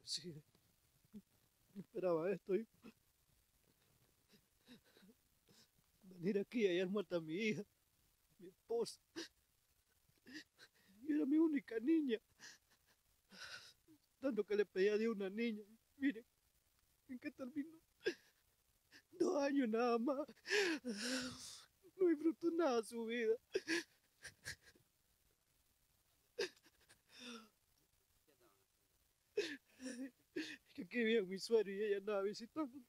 Sí, esperaba esto, y venir aquí y hallar muerta a mi hija, mi esposa, y era mi única niña, tanto que le pedía de una niña. Mire, ¿en qué terminó? 2 años nada más. No disfrutó nada su vida. Que aquí vivía mi suegro y ella andaba visitando.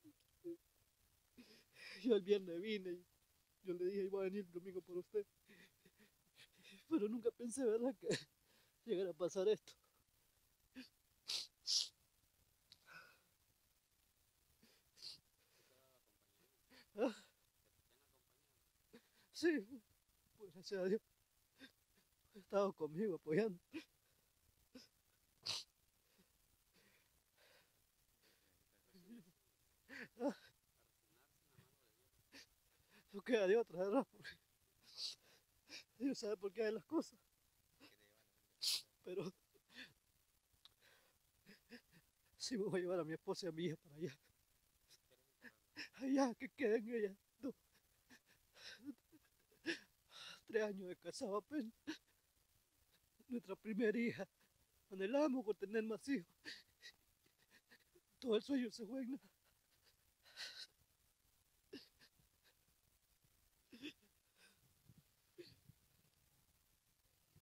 Yo el viernes vine y yo le dije, iba a venir el domingo por usted. Pero nunca pensé, ¿verdad?, que llegara a pasar esto. ¿Ah? Sí, pues gracias a Dios, ha estado conmigo apoyando. Ah, no queda de otra, ¿verdad? Porque Dios sabe por qué hay las cosas. Pero sí me voy a llevar a mi esposa y a mi hija para allá. Allá, que queden ellas. 3 años de casado apenas. Nuestra primera hija. Anhelamos con tener más hijos. Todo el sueño se fue en nada.